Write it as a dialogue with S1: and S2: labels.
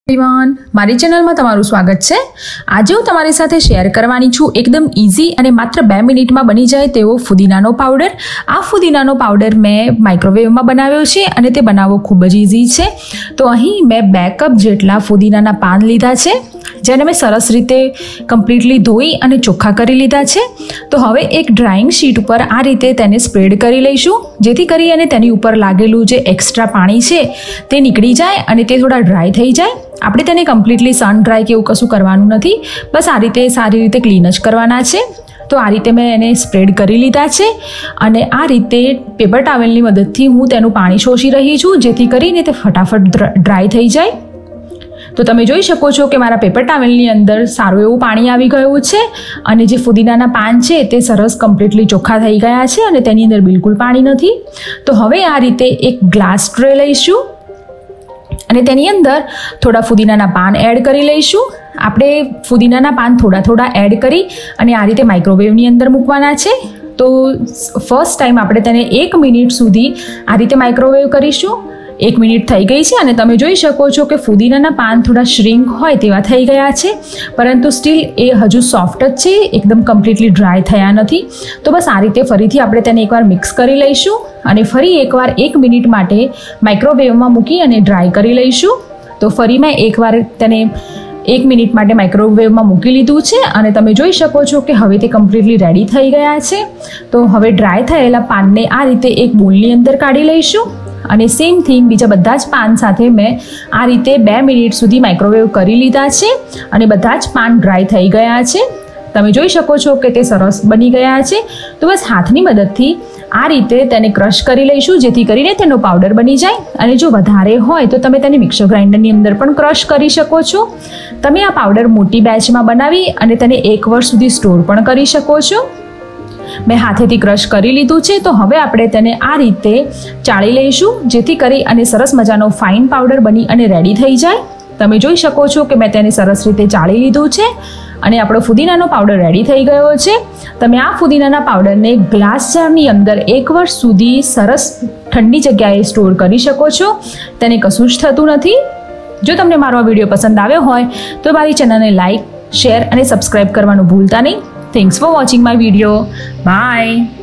S1: Everyone, मारी channel में तमारुं स्वागत है। आज हूँ तमारी साथे शेर करवानी छूं एकदम इजी और मात्र 2 मिनिट में बनी जाए तेवो फुदीनानो पाउडर। आ फुदीनानो पाउडर मैं माइक्रोवेव में बनाव्यो छे अने ते बनावવો खूब ज इजी छे। तो अहीं मैं 2 कप जेटला फुदीनाना पान लीधा छे, जेने मैं सरस रीते कम्प्लीटली धोई अने चोख्खा करी लीधा छे। तो हवे एक ड्राइंग शीट पर आ रीते तेने स्प्रेड करी लईशुं, जेथी करी अने तेनी उपर लागेलुं जे एक्स्ट्रा पाणी छे ते निकળી જાય અને તે થોડા ડ્રાય થઈ જાય। આપણે તેને કમ્પ્લીટલી સન ડ્રાય કે એવું કશું કરવાનું નથી, બસ આ રીતે સારી રીતે ક્લીન જ કરવાના છે। તો આ રીતે મેં એને સ્પ્રેડ કરી લીધા છે અને આ રીતે પેપર ટાવેલની મદદથી હું તેનું પાણી શોષી રહી છું, જેથી કરીને તે ફટાફટ ડ્રાય થઈ જાય। तो તમે જોઈ શકો છો કે મારા પેપર ટાવેલની અંદર સારું એવું પાણી આવી ગયું છે અને જે ફુદીનાના પાન છે તે સરસ કમ્પ્લીટલી ચોખ્ખા થઈ ગયા છે અને તેની અંદર બિલકુલ પાણી નથી। તો હવે આ રીતે એક ગ્લાસ ટ્રે લઈશું અને તેની અંદર થોડા ફુદીનાના પાન એડ કરી લઈશું। આપણે ફુદીનાના પાન થોડા થોડા એડ કરી અને આ રીતે માઇક્રોવેવની અંદર મૂકવાના છે। તો ફર્સ્ટ ટાઈમ આપણે તેને 1 મિનિટ સુધી આ રીતે માઇક્રોવેવ કરીશું। 1 મિનિટ થઈ ગઈ છે અને તમે જોઈ શકો છો કે ફુદીનાના પાન થોડા શ્રિંક હોય તેવા થઈ ગયા છે, પરંતુ સ્ટીલ એ હજુ સોફ્ટ જ છે, એકદમ કમ્પ્લીટલી ડ્રાય થયા નથી। તો બસ આ રીતે ફરીથી આપણે તેને એકવાર મિક્સ કરી લઈશું અને ફરી એકવાર 1 મિનિટ માટે માઇક્રોવેવમાં મૂકી અને ડ્રાય કરી લઈશું। તો ફરી મેં એકવાર તેને 1 મિનિટ માટે માઇક્રોવેવમાં મૂકી લીધું છે અને તમે જોઈ શકો છો કે હવે તે કમ્પ્લીટલી રેડી થઈ ગયા છે। તો હવે ડ્રાય થયેલા પાનને આ રીતે એક બોલની અંદર કાઢી લઈશું અને સેમ થિંગ બીજા બધા જ પાન સાથે મેં આ રીતે 2 મિનિટ સુધી માઇક્રોવેવ કરી લીધા છે અને બધા જ પાન ડ્રાય થઈ ગયા છે। તમે જોઈ શકો છો કે તે સરસ બની ગયા છે। તો બસ હાથની મદદથી આ રીતે તેને ક્રશ કરી લઈશું, જેથી કરીને તેનો પાવડર બની જાય। અને જો વધારે હોય તો તમે તેને મિક્સર ગ્રાઇન્ડરની અંદર પણ ક્રશ કરી શકો છો। તમે આ પાવડર મોટી બેચમાં બનાવી અને તેને 1 વર્ષ સુધી સ્ટોર પણ કરી શકો છો। મેં હાથેથી ક્રશ કરી લીધું છે। તો હવે આપણે તેને આ રીતે ચાળી લઈશું, જેથી કરી અને સરસ મજાનો ફાઇન પાવડર બની અને રેડી થઈ જાય। તમે જોઈ શકો છો કે મેં તેને સરસ રીતે ચાળી લીધું છે અને આપણો ફુદીનાનો પાવડર રેડી થઈ ગયો છે। તમે આ ફુદીનાના પાવડરને ગ્લાસ જારની અંદર 1 વર્ષ સુધી સરસ ઠંડી જગ્યાએ સ્ટોર કરી શકો છો, તેને કશું જ થતું નથી। જો તમને મારો આ વિડીયો પસંદ આવ્યો હોય તો મારી ચેનલને લાઇક, શેર અને સબસ્ક્રાઈબ કરવાનું ભૂલતા નહીં। Thanks for watching my video. Bye.